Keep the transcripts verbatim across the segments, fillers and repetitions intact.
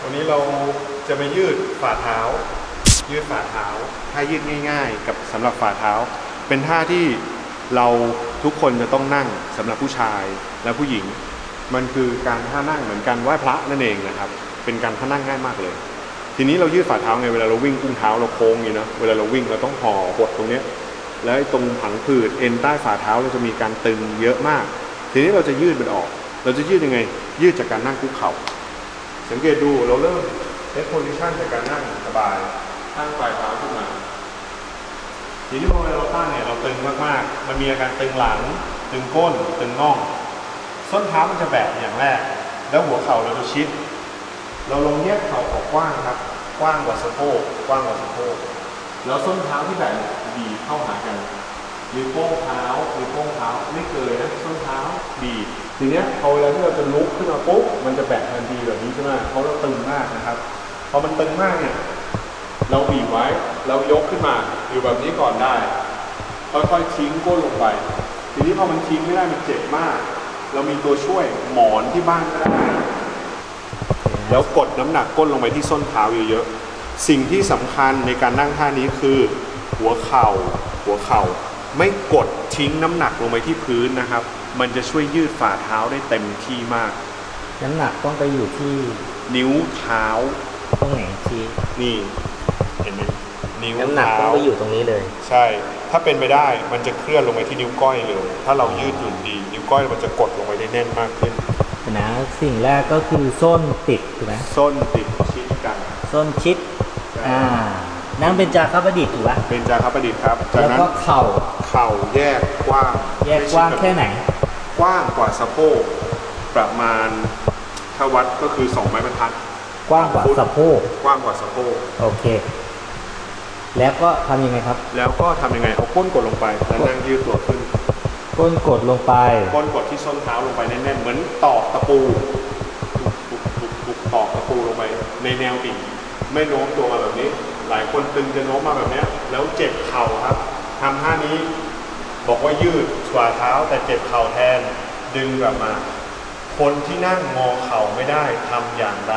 วันนี้เราจะมายืดฝ่าเท้ายืดฝ่าเท้าท่ายืดง่ายๆกับสำหรับฝ่าเท้าเป็นท่าที่เราทุกคนจะต้องนั่งสำหรับผู้ชายและผู้หญิงมันคือการท่านั่งเหมือนกันไหว้พระนั่นเองนะครับเป็นการท่านั่งง่ายมากเลยทีนี้เรายืดฝ่าเท้าไงเวลาเราวิ่งอุ้งเท้าเราโค้งอย่างนี้นะเวลาเราวิ่งเราต้องห่อหดตรงนี้แล้วตรงผังผืดเอ็นใต้ฝ่าเท้าเราจะมีการตึงเยอะมากทีนี้เราจะยืดมันออกเราจะยืดยังไงยืดจากการนั่งคุกเข่าสังเกตดูเราเริ่มเซตโพซิชันจากการนั่งสบายตั้งปลายเท้าขึ้นมาทีนี้พอเวลาเราตั้งเนี่ยเราตึงมากๆมันมีอาการตึงหลังตึงก้นตึงน่องส้นเท้ามันจะแบะอย่างแรกแล้วหัวเข่าเราจะชิดเราลงแยกเข่าออกกว้างครับกว้างกว่าสะโพกกว้างกว่าสะโพกแล้วส้นเท้าที่แบะบีบเข้าหากันนิ้วโป้งเท้านิ้วโป้งเท้าไม่เกินนะส้นเท้าบีบทีเนี้ยพอเวลาที่เราจะลุกขึ้นมาปุ๊บมันจะแบะทันทีแบบนี้ใช่ไหมเพราะเราตึงมากนะครับพอมันตึงมากเนี่ยเราบีบไว้เรายกขึ้นมาอยู่แบบนี้ก่อนได้ค่อยๆทิ้งก้นลงไปทีนี้พอมันทิ้งไม่ได้มันเจ็บมากเรามีตัวช่วยหมอนที่บ้านก็ได้แล้วกดน้ำหนักก้นลงไปที่ส้นเท้าเยอะๆสิ่งที่สำคัญในการนั่งท่านี้คือหัวเข่าหัวเข่าไม่กดทิ้งน้ำหนักลงไปที่พื้นนะครับมันจะช่วยยืดฝ่าเท้าได้เต็มที่มากน้ำหนักต้องไปอยู่ที่นิ้วเท้าตรงไหนทีนี่เห็นไหมนิ้วน้ำหนักต้องไปอยู่ตรงนี้เลยใช่ถ้าเป็นไปได้มันจะเคลื่อนลงไปที่นิ้วก้อยเลยถ้าเรายืดหยุ่นดีนิ้วก้อยมันจะกดลงไปได้แน่นมากขึ้นนะสิ่งแรกก็คือส้นติดถูกไหมส้นติดชิดกันส้นชิดอ่านั่งเป็นจาคประดิษฐ์ถูกไหมเป็นจาคประดิษฐ์ครับแล้วก็เข่าเข่าแยกกว้างแยกกว้างแค่ไหนกว้างกว่าสะโพกประมาณถ้าวัดก็คือสองไม้บรรทัดกว้างกว่าสะโพกกว้างกว่าสะโพกโอเคแล้วก็ทำยังไงครับแล้วก็ทำยังไงเอาก้นกดลงไปแล้วนั่งยืดตัวขึ้นก้นกดลงไปก้นกดที่ส้นเท้าลงไปแน่นๆเหมือนตอกตะปูตุกๆตอกตะปูลงไปในแนวดิ่งไม่โน้มตัวมาแบบนี้หลายคนตึงจะโน้มมาแบบนี้แล้วเจ็บเข่าครับทำท่านี้บอกว่ายืดฝ่าเท้าแต่เจ็บเข่าแทนดึงกลับมาคนที่นั่งงอเข่าไม่ได้ทำอย่างไร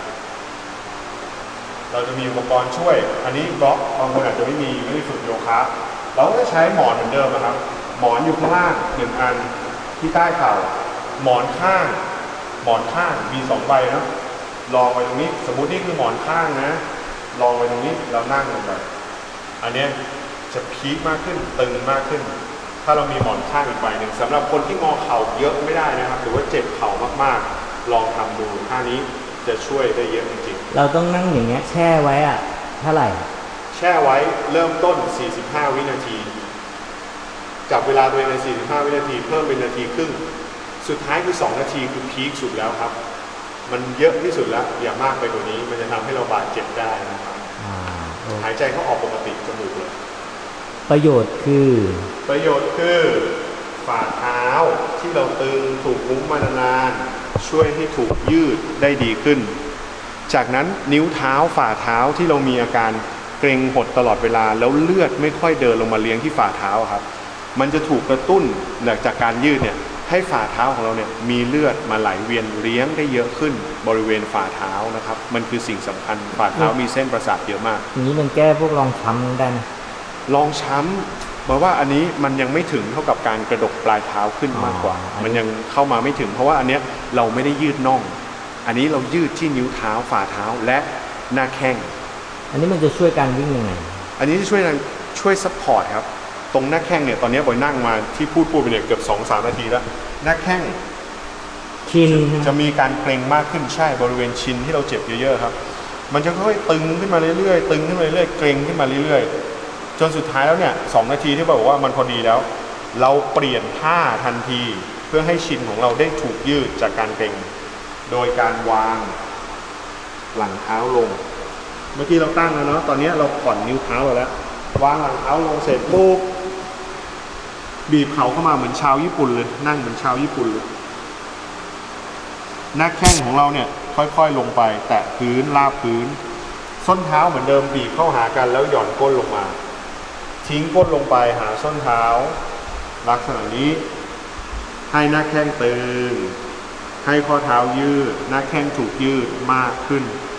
เราจะมีอุปกรณ์ช่วยอันนี้บล็อกบางคนอาจจะไม่มีไม่ได้ฝึกโยคะเราก็จะใช้หมอนเหมือนเดิมนะครับหมอนอยู่ข้างล่างหนึ่งอันที่ใต้เข่าหมอนข้างหมอนข้างมีสองใบนะลองไปตรงนี้สมมุตินี่คือหมอนข้างนะลองไปตรงนี้เรานั่งลงไปอันนี้จะพีคมากขึ้นตึงมากขึ้นถ้าเรามีหมอนข้างอีกใบหนึ่งสำหรับคนที่งอเข่าเยอะไม่ได้นะครับหรือว่าเจ็บเข่ามากๆลองทำดูท่านี้จะช่วยได้เยอะจริงๆเราต้องนั่งอย่างเงี้ยแช่ไว้อะเท่าไหร่แช่ไว้เริ่มต้นสี่สิบห้าวินาทีจับเวลาตัวเองในสี่สิบห้าวินาทีเพิ่มเป็นนาทีครึ่งสุดท้ายคือสองนาทีคือพีคสุดแล้วครับมันเยอะที่สุดแล้วอย่ามากไปกว่านี้มันจะทำให้เราบาดเจ็บได้นะครับหายใจเข้าออกปกติจมูกเลยประโยชน์คือประโยชน์คือฝ่าเท้าที่เราตึงถูกลุ้มมานานๆช่วยให้ถูกยืดได้ดีขึ้นจากนั้นนิ้วเท้าฝ่าเท้าที่เรามีอาการเกร็งหดตลอดเวลาแล้วเลือดไม่ค่อยเดินลงมาเลี้ยงที่ฝ่าเท้าครับมันจะถูกกระตุ้นจากการยืดเนี่ยให้ฝ่าเท้าของเราเนี่ยมีเลือดมาไหลเวียนเลี้ยงได้เยอะขึ้นบริเวณฝ่าเท้านะครับมันคือสิ่งสำคัญฝ่าเท้ามีเส้นประสาทเยอะมากอย่างนี้มันแก้พวกรองช้ำได้ไหมรองช้ำเพราะว่าอันนี้มันยังไม่ถึงเท่ากับการกระดกปลายเท้าขึ้นมากกว่ามันยังเข้ามาไม่ถึงเพราะว่าอันเนี้ยเราไม่ได้ยืดน่องอันนี้เรายืดที่นิ้วเท้าฝ่าเท้าและหน้าแข้งอันนี้มันจะช่วยการวิ่งยังไงอันนี้จะช่วยช่วยซัพพอร์ตครับตรงหน้าแข้งเนี่ยตอนนี้บอยนั่งมาที่พูดพูดไปเนี่ยเกือบ สองถึงสาม นาทีแล้วหน้าแข้งชินจะมีการเกร็งมากขึ้นใช่บริเวณชินที่เราเจ็บเยอะๆครับมันจะค่อยๆตึงขึ้นมาเรื่อยๆตึงขึ้นมาเรื่อยๆเกร็งขึ้นมาเรื่อยๆจนสุดท้ายแล้วเนี่ยสองนาทีที่บอกว่ามันพอดีแล้วเราเปลี่ยนท่าทันทีเพื่อให้ชินของเราได้ถูกยืดจากการเกร็งโดยการวางหลังเท้าลงเมื่อกี้เราตั้งแล้วเนาะตอนนี้เราผ่อนนิ้วเท้าเราแล้ววางหลังเท้าลงเสร็จปุ๊บบีบเข่าเข้ามาเหมือนชาวญี่ปุ่นเลยนั่งเหมือนชาวญี่ปุ่นเลยหน้าแข้งของเราเนี่ยค่อยๆลงไปแตะพื้นลาบพื้นส้นเท้าเหมือนเดิมบีบเข้าหากันแล้วหย่อนก้นลงมาทิ้งก้นลงไปหาส้นเท้าลักษณะนี้ให้หน้าแข้งตึงให้ข้อเท้ายืดหน้าแข้งถูกยืดมากขึ้น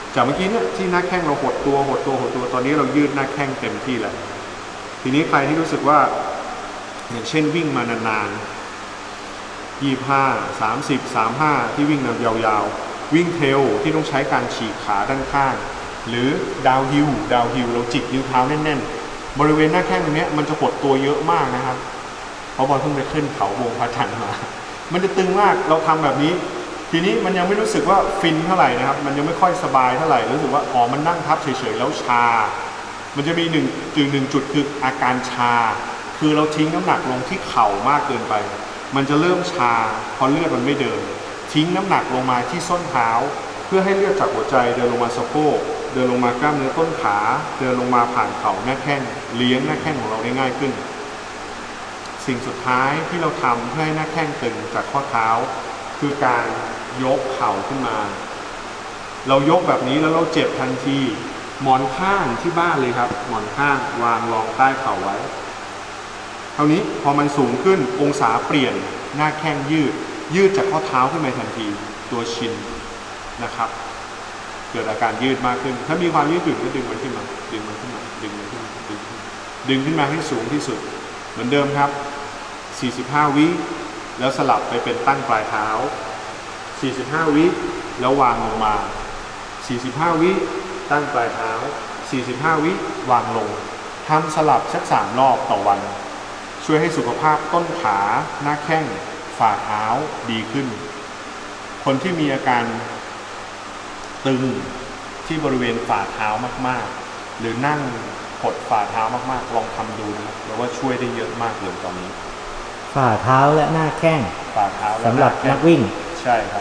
จากเมื่อกี้เนี่ยที่หน้าแข้งเราหดตัวหดตัวหดตัวตอนนี้เรายืดหน้าแข้งเต็มที่แล้วทีนี้ใครที่รู้สึกว่าอย่างเช่นวิ่งมานานๆยี่ห้าสามสิบสามห้าที่วิ่งยาวๆวิ่งเทรลที่ต้องใช้การฉีกขาด้านข้างหรือดาวฮิลดาวฮิลเราจิกนิ้วเท้าแน่นๆบริเวณหน้าแข้งตรงนี้มันจะหดตัวเยอะมากนะครับเพราะบอลเพิ่งไปขึ้นเขาวงพระจันทร์มามันจะตึงมากเราทำแบบนี้ทีนี้มันยังไม่รู้สึกว่าฟินเท่าไหร่นะครับมันยังไม่ค่อยสบายเท่าไหร่รู้สึกว่าอ๋อมันนั่งทับเฉยๆแล้วชามันจะมีหนึ่งจุดหนึ่งจุดคืออาการชาคือเราทิ้งน้ำหนักลงที่เข่ามากเกินไปมันจะเริ่มชาพอเลือดมันไม่เดินทิ้งน้ำหนักลงมาที่ส้นเท้าเพื่อให้เลือดจากหัวใจเดินลงมาสะโพกเดินลงมากล้ามเนื้อต้นขาเดินลงมาผ่านเข่าหน้าแข้งเลี้ยงหน้าแข้งของเราได้ง่ายขึ้นสิ่งสุดท้ายที่เราทำเพื่อให้หน้าแข้งตึงจากข้อเท้าคือการยกเข่าขึ้นมาเรายกแบบนี้แล้วเราเจ็บทันทีหมอนข้างที่บ้านเลยครับหมอนข้างวางรองใต้เข่าไว้เท่านี้พอมันสูงขึ้นองศาเปลี่ยนหน้าแข้งยืดยืดจากข้อเท้าขึ้นมาทันทีตัวชินนะครับเกิดอาการยืดมากขึ้นถ้ามีความยืดหยุ่นก็ดึงมันขึ้นมาดึงมันขึ้นมาดึงมันขึ้นมาดึงดึงขึ้นมาให้สูงที่สุดเหมือนเดิมครับสี่สิบห้าวิแล้วสลับไปเป็นตั้งปลายเท้าสี่สิบห้าวิแล้ววางลงมาสี่สิบห้าวิตั้งปลายเท้าสี่สิบห้าวิวางลงทำสลับสักสามรอบต่อวันช่วยให้สุขภาพต้นขาหน้าแข้งฝ่าเท้าดีขึ้นคนที่มีอาการตึงที่บริเวณฝ่าเท้ามากๆหรือนั่งกดฝ่าเท้ามากๆลองทำดูนะครับเพราะว่าช่วยได้เยอะมากเลยตอนนี้ฝ่าเท้าและหน้าแข้งฝ่าเท้าสำหรับนักวิ่งใช่ครับ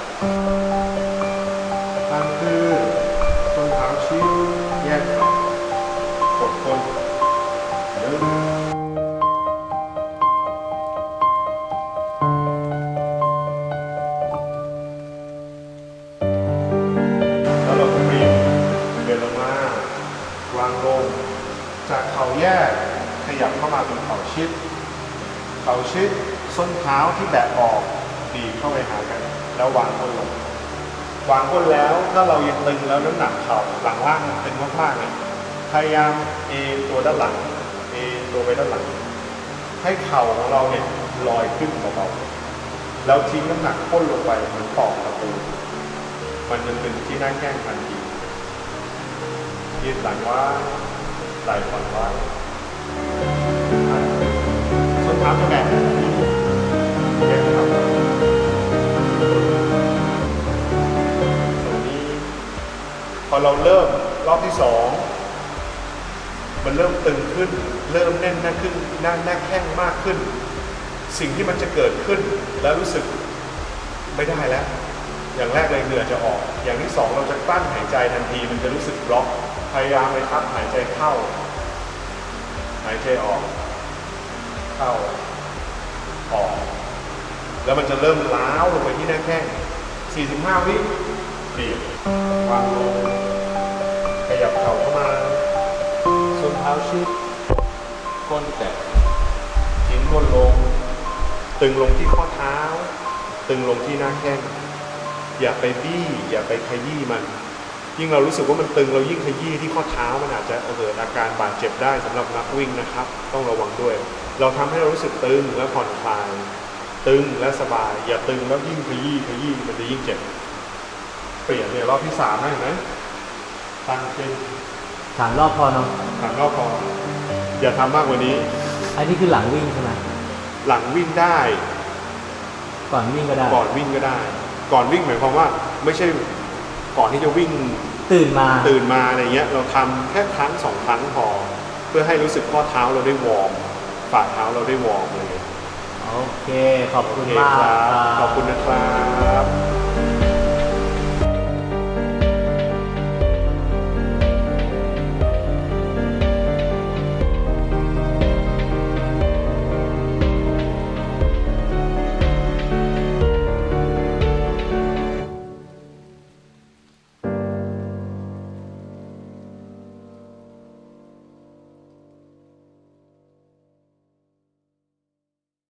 ตั้งคือต้นเท้าชี้แยกกดก้นเดินแล้วเราก็เปลี่ยนเดินลงมาวางลงจากเข่าแยกขยับเข้ามาเป็นเข่าชิดเข่าชิดส้นเท้าที่แบะออกดีเข้าไปหากันแล้ววางก้นลงวางก้นแล้วถ้าเรายังตึงแล้วน้ำหนักเข่าหลังล่างมันตึงมากๆเนี่ยพยายามเอ็นตัวด้านหลังเอ็นตัวไปด้านหลังให้เข่าของเราเนี่ยลอยขึ้นเบาๆแล้วทิ้งน้ำหนักก้นลงไปเหมือนตอกตะปูมันจะตึงที่หน้าแข้งทันทียืดหลังว่าไหล่ผ่อนไว้ส้นเท้าจะแบะแยกครับพอเราเริ่มรอบที่สองมันเริ่มตึงขึ้นเริ่มแน่นหน้าขึ้นหน้าหน้าแข้งมากขึ้นสิ่งที่มันจะเกิดขึ้นแล้วรู้สึกไม่ได้แล้วอย่างแรกเลยเหงื่อจะออกอย่างที่สองเราจะกลั้นหายใจทันทีมันจะรู้สึกบล็อกพยายามเลยครับหายใจเข้าหายใจออกเข้าออกแล้วมันจะเริ่มล้าวลงไปที่หน้าแข้งสี่สิบห้าวิเดี่ยววางลงขยับเข่าเข้ามาส้นเท้าชิดก้นแตะทิ้งก้นลงตึงลงที่ข้อเท้าตึงลงที่หน้าแข้งอย่าไปบี้อย่าไปขยี้มันยิ่งเรารู้สึกว่ามันตึงเรายิ่งขยี้ที่ข้อเท้ามันอาจจะเกิดอาการบาดเจ็บได้สำหรับนักวิ่งนะครับต้องระวังด้วยเราทำให้เรารู้สึกตึงและผ่อนคลายตึงและสบายอย่าตึงแล้วยิ่งขยี้ขยี้มันจะยิ่งเจ็บเปลี่ยนเนี่ยรอบที่สามได้ไหมตั้งเป็นสามรอบพอเนาะสามรอบพออย่าทำมากกว่านี้อันนี้คือหลังวิ่งใช่ไหมหลังวิ่งได้ก่อนวิ่งก็ได้ก่อนวิ่งก็ได้ก่อนวิ่งหมายความว่าไม่ใช่ก่อนที่จะวิ่งตื่นมาตื่นมาอะไรเงี้ยเราทำแค่ครั้งสองครั้งพอเพื่อให้รู้สึกข้อเท้าเราได้วอร์มฝ่าเท้าเราได้วอร์มเลยโอเคขอบคุณมากขอบคุณนะครับ